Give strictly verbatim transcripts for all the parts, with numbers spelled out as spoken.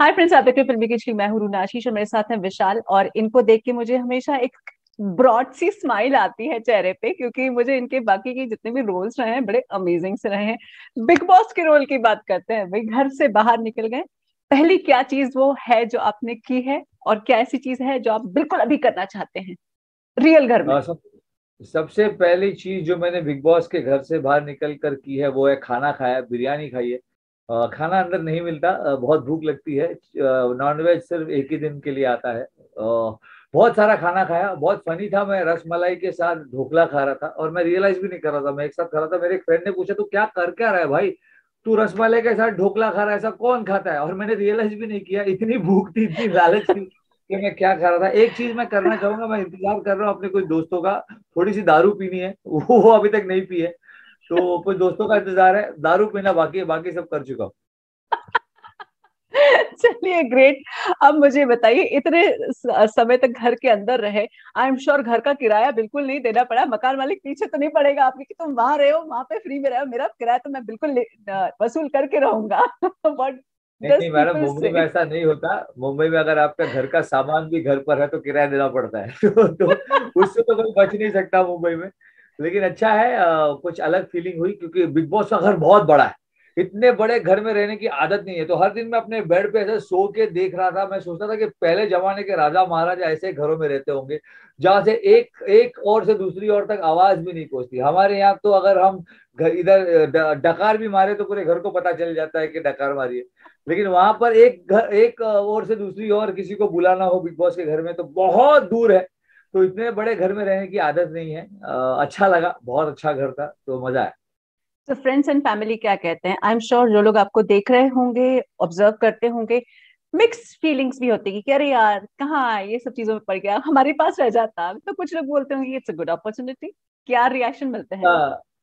Hi friends, आप देख रहे हैं फिल्मी की। मैं हूं रूना आशीष और मेरे साथ हैं विशाल। और इनको देख के मुझे हमेशा एक ब्रॉड सी स्माइल आती है चेहरे पे, क्योंकि मुझे इनके बाकी के जितने भी रोल्स रहे हैं बड़े अमेजिंग से रहे हैं। बिग बॉस के रोल की बात करते हैं। भाई, घर से बाहर निकल गए, पहली क्या चीज वो है जो आपने की है, और क्या ऐसी चीज है जो आप बिल्कुल अभी करना चाहते हैं रियल घर में? अ, सब सबसे पहली चीज जो मैंने बिग बॉस के घर से बाहर निकल कर की है वो है खाना खाया, बिरयानी खाई है। अ, खाना अंदर नहीं मिलता, अ, बहुत भूख लगती है। नॉनवेज सिर्फ एक ही दिन के लिए आता है। अ, बहुत सारा खाना खाया, बहुत फनी था। मैं रस मलाई के साथ ढोकला खा रहा था और मैं रियलाइज भी नहीं कर रहा था, मैं एक साथ खा रहा था। मेरे एक फ्रेंड ने पूछा तू क्या कर क्या रहा है भाई, तू रस मलाई के साथ ढोकला खा रहा है, ऐसा कौन खाता है? और मैंने रियलाइज भी नहीं किया, इतनी भूख थी, इतनी लालच थी कि मैं क्या खा रहा था। एक चीज मैं करना चाहूंगा, मैं इंतजार कर रहा हूँ अपने कुछ दोस्तों का। थोड़ी सी दारू पीनी है, वो वो अभी तक नहीं पी है। तो कुछ दोस्तों का इंतजार है, दारू पीना बाकी है, बाकी सब कर चुका हूँ। चलिए, ग्रेट। अब मुझे बताइए, इतने स- समय तक घर के अंदर रहे, आई एम श्योर घर का किराया बिल्कुल नहीं देना पड़ा। मकान मालिक पीछे तो नहीं पड़ेगा आपके कि तुम वहां रहे हो, वहां पे फ्री में रहे हो? मेरा किराया तो मैं बिल्कुल ले- अ, वसूल करके रहूंगा। व्हाट नहीं डज नहीं मैडम, पीपल मुंबई में से? ऐसा नहीं होता। मुंबई में अगर आपका घर का सामान भी घर पर है तो किराया देना पड़ता है। तो, तो उससे तो कोई बच नहीं सकता मुंबई में। लेकिन अच्छा है, अ, कुछ अलग फीलिंग हुई क्योंकि बिग बॉस का घर बहुत बड़ा है। इतने बड़े घर में रहने की आदत नहीं है, तो हर दिन मैं अपने बेड पे ऐसे सो के देख रहा था। मैं सोचता था कि पहले जमाने के राजा महाराजा ऐसे घरों में रहते होंगे जहां से एक एक ओर से दूसरी ओर तक आवाज भी नहीं पहुंचती। हमारे यहाँ तो अगर हम घर इधर ड- डकार भी मारे तो पूरे घर को पता चल जाता है कि डकार मारी है। लेकिन वहां पर एक घर, एक ओर से दूसरी ओर किसी को बुलाना हो बिग बॉस के घर में तो बहुत दूर है। तो इतने बड़े घर में रहने की आदत नहीं है। अ, अच्छा लगा, बहुत अच्छा घर था, तो मजा आया। तो फ्रेंड्स एंड फैमिली क्या कहते हैं? आई एम श्योर जो लोग आपको देख रहे होंगे, ऑब्जर्व करते होंगे, मिक्स फीलिंग्स भी होती है कि अरे यार, कहाँ ये सब चीजों में पड़ गया, हमारे पास रह जाता। तो कुछ लोग बोलते होंगे इट्स अ गुड अपॉर्चुनिटी। क्या रिएक्शन मिलते अ, हैं?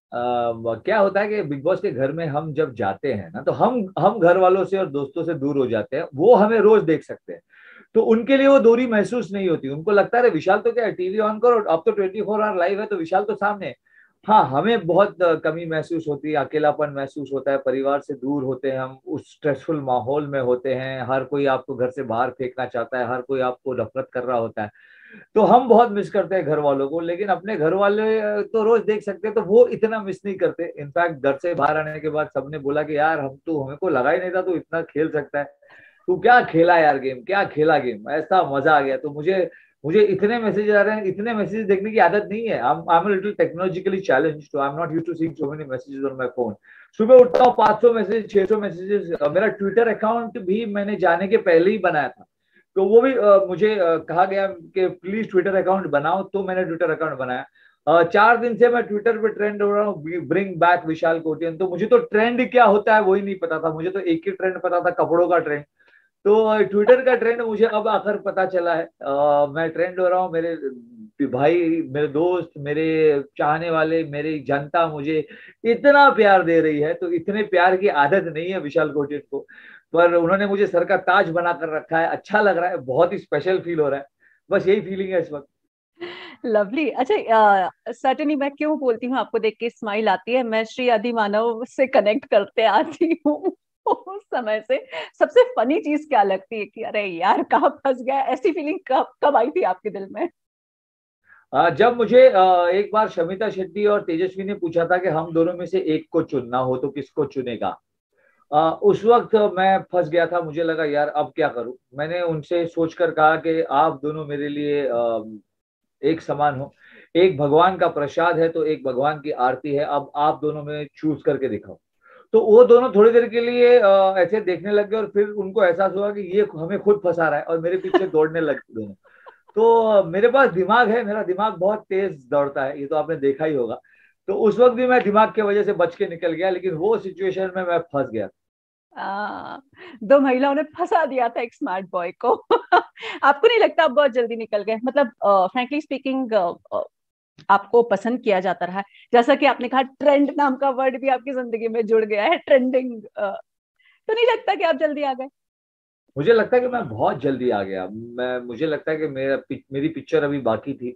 अ, क्या होता है कि बिग बॉस के घर में हम जब जाते हैं ना, तो हम हम घर वालों से और दोस्तों से दूर हो जाते हैं। वो हमें रोज देख सकते हैं, तो उनके लिए वो दूरी महसूस नहीं होती। उनको लगता है अरे विशाल तो क्या है, टीवी ऑन करो, अब तो ट्वेंटी फोर आवर लाइव है तो विशाल तो सामने है। हाँ, हमें बहुत अ, कमी महसूस होती है, अकेलापन महसूस होता है, परिवार से दूर होते हैं हम, उस स्ट्रेसफुल माहौल में होते हैं। हर कोई आपको घर से बाहर फेंकना चाहता है, हर कोई आपको नफरत कर रहा होता है। तो हम बहुत मिस करते हैं घर वालों को। लेकिन अपने घर वाले अ, तो रोज देख सकते हैं, तो वो इतना मिस नहीं करते। इनफैक्ट घर से बाहर आने के बाद सबने बोला कि यार हम तो, हमें को लगा ही नहीं था तू इतना खेल सकता है। तू क्या खेला यार गेम, क्या खेला गेम, ऐसा मजा आ गया। तो मुझे मुझे इतने मैसेज आ रहे हैं, इतने मैसेज देखने की आदत नहीं है। I am little technologically challenged, तो I am not used to seeing so many messages on my phone. सुबह उठता हूँ, पाँच सौ मैसेज, छह सौ मैसेजेस। मेरा ट्विटर अकाउंट भी मैंने जाने के पहले ही बनाया था, तो वो भी अ, मुझे अ, कहा गया कि प्लीज ट्विटर अकाउंट बनाओ, तो मैंने ट्विटर अकाउंट बनाया। अ, चार दिन से मैं ट्विटर पे ट्रेंड हो रहा हूँ, ब्रिंग बैक विशाल कोटियन। तो मुझे तो ट्रेंड क्या होता है वही नहीं पता था, मुझे तो एक ही ट्रेंड पता था, कपड़ों का ट्रेंड। तो ट्विटर का ट्रेंड मुझे अब आकर पता चला है। अ, मैं ट्रेंड हो रहा हूँ। मेरे भाई, मेरे दोस्त, मेरे चाहने वाले, मेरी जनता मुझे इतना प्यार दे रही है। तो इतने प्यार की आदत नहीं है विशाल कोटियन को, पर उन्होंने मुझे सर का ताज बना कर रखा है। अच्छा लग रहा है, बहुत ही स्पेशल फील हो रहा है। बस यही फीलिंग है इस वक्त। लवली। अच्छा, सर्टनली मैं क्यों बोलती हूँ आपको देख के स्माइल आती है, मैं श्री आदि मानव से कनेक्ट करते आती हूँ। उस समय से सबसे फनी चीज क्या लगती है कि अरे यार कहाँ फंस गया? ऐसी फीलिंग कब कब आई थी आपके दिल में? अ, जब मुझे अ, एक बार शमिता शेट्टी और तेजस्वी ने पूछा था कि हम दोनों में से एक को चुनना हो तो किसको चुनेगा, आ, उस वक्त मैं फंस गया था। मुझे लगा यार अब क्या करूं। मैंने उनसे सोचकर कहा कि आप दोनों मेरे लिए आ, एक समान हो। एक भगवान का प्रसाद है तो एक भगवान की आरती है, अब आप दोनों में चूज करके दिखाओ। तो वो दोनों थोड़ी देर के लिए आ, ऐसे देखने लग गए और फिर उनको एहसास हुआ कि ये हमें खुद फंसा रहा है, और मेरे पीछे दौड़ने लग गए दोनों। तो मेरे पास दिमाग है, मेरा दिमाग बहुत तेज दौड़ता है, ये तो आपने देखा ही होगा। तो उस वक्त भी मैं दिमाग की वजह से बच के निकल गया, लेकिन वो सिचुएशन में मैं फंस गया। आ, दो महिलाओं ने फंसा दिया था एक स्मार्ट बॉय को। आपको नहीं लगता आप बहुत जल्दी निकल गए? मतलब फ्रैंकली स्पीकिंग, आपको पसंद किया जाता रहा है, जैसा कि आपने कहा ट्रेंड नाम का वर्ड भी आपकी जिंदगी में जुड़ गया है, ट्रेंडिंग। तो नहीं लगता कि आप जल्दी आ गए? मुझे लगता है कि मैं बहुत जल्दी आ गया। मैं मुझे लगता है कि मेरा पिच- मेरी पिक्चर अभी बाकी थी।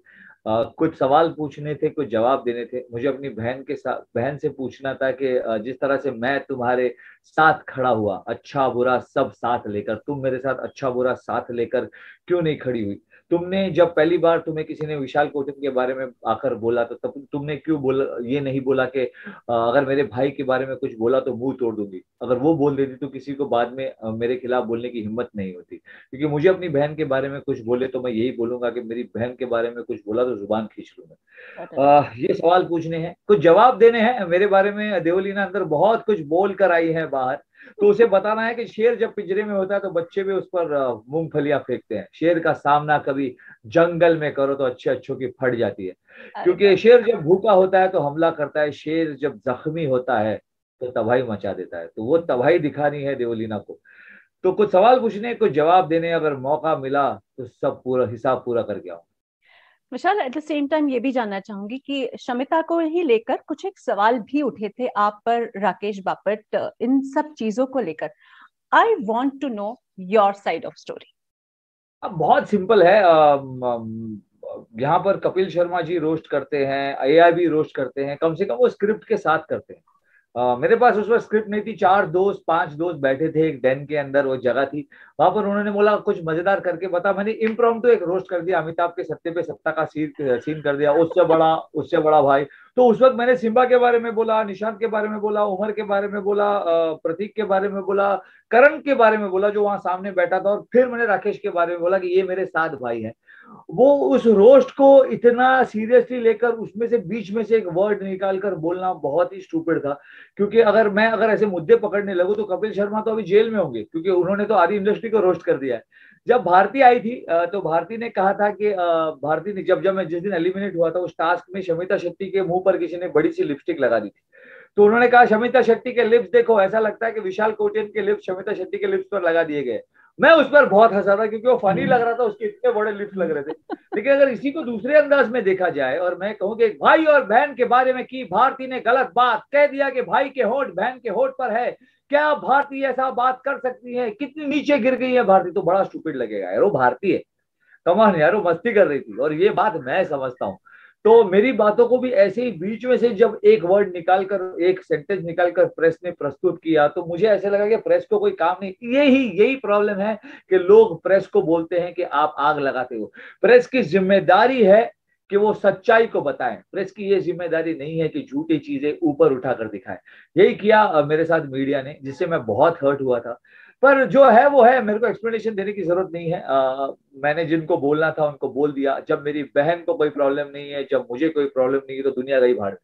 आ, कुछ सवाल पूछने थे, कुछ जवाब देने थे। मुझे अपनी बहन के साथ बहन से पूछना था कि आ, जिस तरह से मैं तुम्हारे साथ खड़ा हुआ, अच्छा बुरा सब साथ लेकर, तुम मेरे साथ अच्छा बुरा साथ लेकर क्यों नहीं खड़ी हुई? तुमने जब पहली बार तुम्हें किसी ने विशाल कोटिन के बारे में आकर बोला, तो तब तुमने क्यों बोला, ये नहीं बोला कि आ, अगर मेरे भाई के बारे में कुछ बोला तो मुंह तोड़ दूंगी? अगर वो बोल देती तो किसी को बाद में आ, मेरे खिलाफ बोलने की हिम्मत नहीं होती। क्योंकि मुझे अपनी बहन के बारे में कुछ बोले तो मैं यही बोलूंगा कि मेरी बहन के बारे में कुछ बोला तो जुबान खींच लूंगा। Correct. आ, ये सवाल पूछने हैं, कुछ जवाब देने हैं मेरे बारे में। देवलीना अंदर बहुत कुछ बोल कर आई है बाहर, तो उसे बताना है कि शेर जब पिंजरे में होता है तो बच्चे भी उस पर आ, मूंगफलियां फेंकते हैं। शेर का सामना कभी जंगल में करो तो अच्छे अच्छों की फट जाती है। अरे क्योंकि बाप शेर जब भूखा होता है तो हमला करता है, शेर जब जख्मी होता है तो तबाही मचा देता है। तो वो तबाही दिखानी है देवलीना को। तो कुछ सवाल पूछने, कुछ जवाब देने, अगर मौका मिला तो सब पूरा हिसाब पूरा करके आओ। Vishal, at the same time ये भी जानना चाहूंगी कि शमिता को ही लेकर कुछ एक सवाल भी उठे थे आप पर, राकेश बापट, इन सब चीजों को लेकर। I want to know your side of story. अब बहुत सिंपल है। अम, अम, यहाँ पर कपिल शर्मा जी रोस्ट करते हैं, एआई भी रोस्ट करते हैं, कम से कम वो स्क्रिप्ट के साथ करते हैं। अ, मेरे पास उस वक्त स्क्रिप्ट नहीं थी। चार दोस्त पांच दोस्त बैठे थे एक den के अंदर, वो जगह थी वहां पर। उन्होंने बोला कुछ मजेदार करके बता। मैंने इम्प्रॉम्प्टू एक रोस्ट कर दिया, अमिताभ के सत्ते पे सत्ता का सीन सीन कर दिया, उससे बड़ा उससे बड़ा भाई। तो उस वक्त मैंने सिम्बा के बारे में बोला, निशांत के बारे में बोला, उमर के बारे में बोला, अ, प्रतीक के बारे में बोला, करण के बारे में बोला जो वहां सामने बैठा था, और फिर मैंने राकेश के बारे में बोला कि ये मेरे साथ भाई हैं। वो उस रोस्ट को इतना सीरियसली लेकर उसमें से बीच में से एक वर्ड निकाल कर बोलना बहुत ही स्टूपिड था। क्योंकि अगर मैं अगर ऐसे मुद्दे पकड़ने लगूं तो कपिल शर्मा तो अभी जेल में होंगे, क्योंकि उन्होंने तो आधी इंडस्ट्री को रोस्ट कर दिया है। जब भारती आई थी तो भारती ने कहा था कि भारती ने जब जब मैं जिस दिन एलिमिनेट हुआ था उस टास्क में शमिता शेट्टी के मुंह पर किसी ने बड़ी सी लिपस्टिक लगा दी थी। तो उन्होंने कहा शमिता शेट्टी के लिप्स देखो, ऐसा लगता है कि विशाल कोटियन के लिप्स शमिता शेट्टी के लिप्स पर लगा दिए गए। मैं उस पर बहुत हंसा था क्योंकि वो फनी लग रहा था, उसके इतने बड़े लिप्स लग रहे थे। लेकिन अगर इसी को दूसरे अंदाज में देखा जाए और मैं कहूँ कि भाई और बहन के बारे में की भारती ने गलत बात कह दिया कि भाई के होठ बहन के होठ पर है, क्या भारती ऐसा बात कर सकती है? कितनी नीचे गिर गई है भारती, तो बड़ा स्टूपिड लगेगा यार। वो भारती है, कमान यार, वो मस्ती कर रही थी और ये बात मैं समझता हूँ। तो मेरी बातों को भी ऐसे ही बीच में से जब एक वर्ड निकाल कर, एक सेंटेंस निकाल कर प्रेस ने प्रस्तुत किया तो मुझे ऐसे लगा कि प्रेस को कोई काम नहीं। यही यही प्रॉब्लम है कि लोग प्रेस को बोलते हैं कि आप आग लगाते हो। प्रेस की जिम्मेदारी है कि वो सच्चाई को बताएं। प्रेस की ये जिम्मेदारी नहीं है कि झूठी चीजें ऊपर उठाकर दिखाएं। यही किया मेरे साथ मीडिया ने, जिससे मैं बहुत हर्ट हुआ था। पर जो है वो है, मेरे को एक्सप्लेनेशन देने की जरूरत नहीं है। आ, मैंने जिनको बोलना था उनको बोल दिया। जब मेरी बहन को कोई प्रॉब्लम नहीं है, जब मुझे कोई प्रॉब्लम नहीं है, तो दुनिया गई भाड़।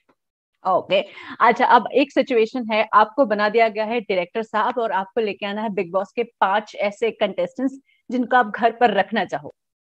Okay okay. अच्छा, अब एक सिचुएशन है, आपको बना दिया गया है डायरेक्टर साहब और आपको लेके आना है बिग बॉस के पांच ऐसे कंटेस्टेंट्स जिनको आप घर पर रखना चाहो।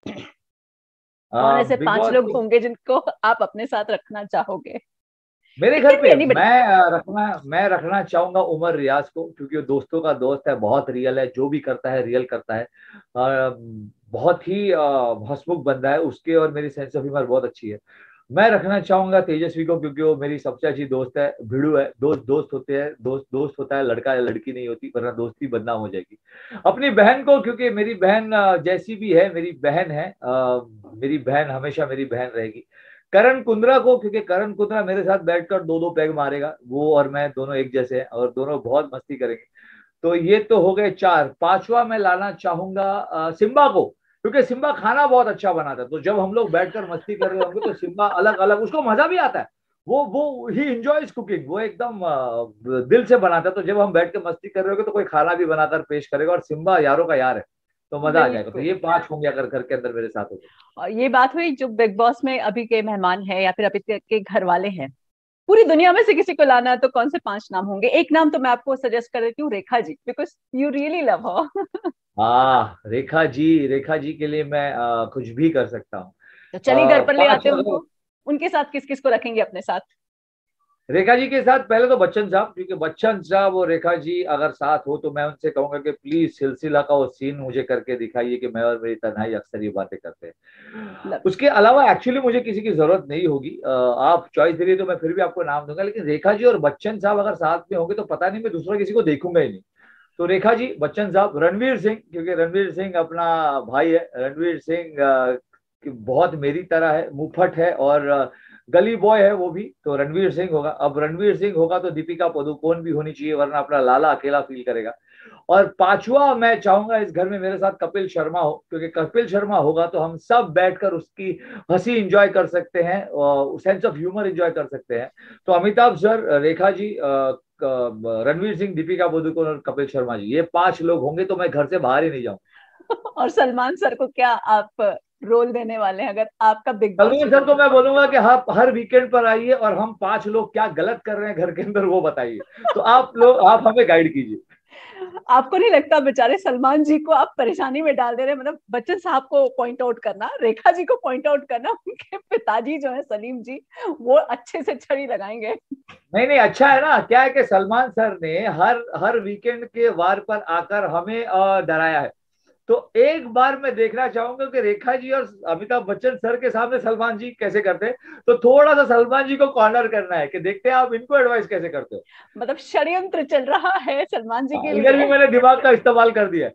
कौन ऐसे बिग पांच बॉस लोग होंगे जिनको आप अपने साथ रखना चाहोगे? मेरे इट घर कैन बी पे एनीबॉडी। मैं अ, रखना मैं रखना चाहूंगा उमर रियाज को, क्योंकि वो दोस्तों का दोस्त है, बहुत रियल है, जो भी करता है रियल करता है। अ, बहुत ही अ, हंसमुख बंदा है, उसके और मेरी सेंस ऑफ ह्यूमर बहुत अच्छी है। मैं रखना चाहूंगा तेजस्वी को, क्योंकि वो मेरी सबसे अच्छी दोस्त है। भिड़ू है, दोस्त दोस्त होते हैं, दोस्त दोस्त होता है, लड़का या लड़की नहीं होती, वरना दोस्ती बदनाम हो जाएगी। अपनी बहन को, क्योंकि मेरी बहन अ, जैसी भी है मेरी बहन है, अ, मेरी बहन हमेशा मेरी बहन रहेगी। करण कुंद्रा को, क्योंकि करण कुंद्रा मेरे साथ बैठकर दो दो पैग मारेगा, वो और मैं दोनों एक जैसे हैं और दोनों बहुत मस्ती करेंगे। तो ये तो हो गए चार। पांचवा मैं लाना चाहूंगा अ, सिम्बा को, क्योंकि सिम्बा खाना बहुत अच्छा बनाता है। तो जब हम लोग बैठकर मस्ती कर रहे होंगे तो सिम्बा अलग अलग, उसको मजा भी आता है। वो वो ही इंजॉयज कुकिंग, वो एकदम अ, दिल से बनाता है। तो जब हम बैठ के मस्ती कर रहे होंगे तो कोई खाना भी बनाकर पेश करेगा, और सिम्बा यारों का यार है, तो मजा आ जाएगा। तो बिल्कुल। ये पांच होंगे अगर घर के अंदर मेरे साथ हो। और ये बात हुई जो बिग बॉस में अभी के मेहमान हैं या फिर अभी के के घर वाले हैं, पूरी दुनिया में से किसी को लाना है तो कौन से पांच नाम होंगे? एक नाम तो मैं आपको सजेस्ट कर देती हूँ, Rekha ji, because you really love her. हाँ, रेखा जी, रेखा जी के लिए मैं आ, कुछ भी कर सकता हूँ। तो चलिए घर आ, पर ले पांच आते हैं अगर उनको। उनके साथ किस किस को रखेंगे अपने साथ? रेखा जी के साथ पहले तो बच्चन साहब, क्योंकि बच्चन साहब और रेखा जी अगर साथ हो तो मैं उनसे कहूंगा कि प्लीज सिलसिला का वो सीन मुझे करके दिखाइए कि मैं और मेरी तन्हाई अक्सर ये बातें करते हैं। लव। उसके अलावा एक्चुअली मुझे किसी की जरूरत नहीं होगी। आ, आप चॉइस दे रही तो मैं फिर भी आपको नाम दूंगा, लेकिन रेखा जी और बच्चन साहब अगर साथ में होंगे तो पता नहीं, मैं दूसरा किसी को देखूंगा ही नहीं। तो रेखा जी, बच्चन साहब, रणवीर सिंह, क्योंकि रणवीर सिंह अपना भाई है। रणवीर सिंह कि बहुत मेरी तरह है, मुंहफट है और गली बॉय है वो भी, तो रणवीर सिंह होगा। अब रणवीर सिंह होगा तो दीपिका पादुकोण भी होनी चाहिए, वरना अपना लाला अकेला फील करेगा। और पांचवा मैं चाहूंगा इस घर में मेरे साथ कपिल शर्मा हो, क्योंकि कपिल शर्मा होगा तो हम सब बैठकर उसकी हंसी एंजॉय कर सकते हैं और सेंस ऑफ ह्यूमर एंजॉय कर सकते हैं। तो अमिताभ सर, रेखा जी, रणवीर सिंह, दीपिका पादुकोण और कपिल शर्मा जी, ये पांच लोग होंगे तो मैं घर से बाहर ही नहीं जाऊं। और सलमान सर को क्या आप रोल देने वाले हैं अगर आपका बिग बॉस सलमान सर को मैं बोलूंगा कि आप हर वीकेंड पर आइए और हम पांच लोग क्या गलत कर रहे हैं घर के अंदर वो बताइए, तो आप लोग आप हमें गाइड कीजिए। आपको नहीं लगता बेचारे सलमान जी को आप परेशानी में डाल दे रहे हैं? मतलब बच्चन साहब को पॉइंट आउट करना, रेखा जी को पॉइंट आउट करना, उनके पिताजी जो है सलीम जी, वो अच्छे से छड़ी लगाएंगे। नहीं नहीं, अच्छा है ना, क्या है कि सलमान सर ने हर हर वीकेंड के वार पर आकर हमें अ, डराया है। तो एक बार मैं देखना चाहूंगा कि रेखा जी और अमिताभ बच्चन सर के सामने सलमान जी कैसे करते हैं, तो थोड़ा सा सलमान जी को कॉर्नर करना है कि देखते हैं आप इनको एडवाइस कैसे करते हो। मतलब षड्यंत्र चल रहा है सलमान जी हाँ, के इधर भी लिए। मैंने दिमाग का इस्तेमाल कर दिया।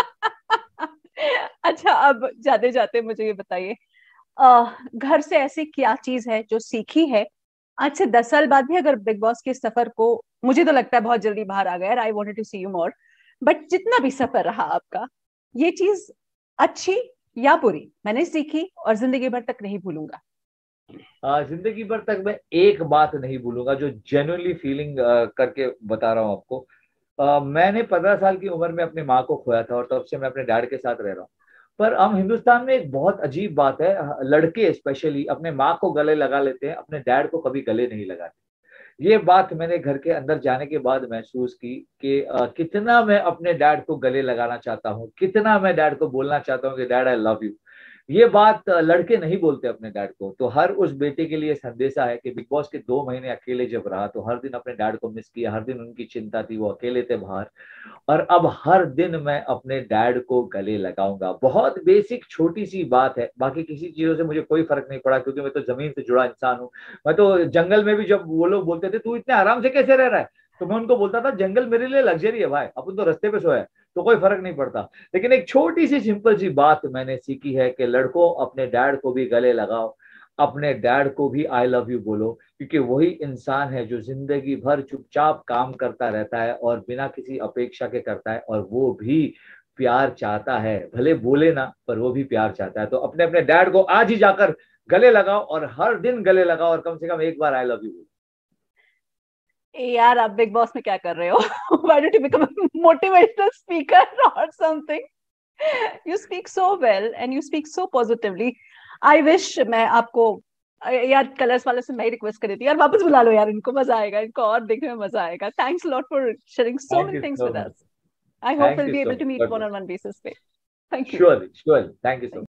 अच्छा, अब जाते जाते मुझे ये बताइए, अ, घर से ऐसी क्या चीज है जो सीखी है आज से दस साल बाद भी, अगर बिग बॉस के सफर को, मुझे तो लगता है बहुत जल्दी बाहर आ गया, I wanted to see you more, but जितना भी सफर रहा आपका, ये चीज अच्छी या बुरी मैंने सीखी और जिंदगी भर तक नहीं भूलूंगा। आ, जिंदगी भर तक मैं एक बात नहीं भूलूंगा जो जेन्युइनली फीलिंग करके बता रहा हूँ आपको। आ, मैंने पंद्रह साल की उम्र में अपनी माँ को खोया था और तब से मैं अपने डैड के साथ रह रहा हूँ। पर हम हिंदुस्तान में एक बहुत अजीब बात है, लड़के स्पेशली अपने माँ को गले लगा लेते हैं, अपने डैड को कभी गले नहीं लगाते। ये बात मैंने घर के अंदर जाने के बाद महसूस की कि आ, कितना मैं अपने डैड को गले लगाना चाहता हूँ, कितना मैं डैड को बोलना चाहता हूँ कि डैड आई लव यू। ये बात लड़के नहीं बोलते अपने डैड को। तो हर उस बेटे के लिए संदेशा है कि बिग बॉस के दो महीने अकेले जब रहा तो हर दिन अपने डैड को मिस किया, हर दिन उनकी चिंता थी, वो अकेले थे बाहर। और अब हर दिन मैं अपने डैड को गले लगाऊंगा। बहुत बेसिक छोटी सी बात है, बाकी किसी चीजों से मुझे कोई फर्क नहीं पड़ा, क्योंकि मैं तो जमीन से जुड़ा इंसान हूँ। मैं तो जंगल में भी जब वो लोग बोलते थे तू इतने आराम से कैसे रह रहा है, तो मैं उनको बोलता था जंगल मेरे लिए लग्जरी है भाई, अपन तो रास्ते पे सोया है, तो कोई फर्क नहीं पड़ता। लेकिन एक छोटी सी सिंपल सी बात मैंने सीखी है कि लड़कों अपने डैड को भी गले लगाओ, अपने डैड को भी आई लव यू बोलो, क्योंकि वही इंसान है जो जिंदगी भर चुपचाप काम करता रहता है और बिना किसी अपेक्षा के करता है, और वो भी प्यार चाहता है, भले बोले ना पर वो भी प्यार चाहता है। तो अपने अपने डैड को आज ही जाकर गले लगाओ और हर दिन गले लगाओ और कम से कम एक बार आई लव यू बोलो। यार आप बिग बॉस में क्या कर रहे हो? Why don't you become a motivational speaker or something? You speak so well and you speak so positively. I wish मैं आपको, यार कलर्स वाले से मैं ही रिक्वेस्ट करी थी यार, वापस बुला लो यार इनको, मजा आएगा इनको और देखने में मजा आएगा। Thanks lot for sharing so thank many you things so with much. Us. I hope thank will you be so able to meet much. One on one basis पे। Thank you. Surely surely, thank you so much.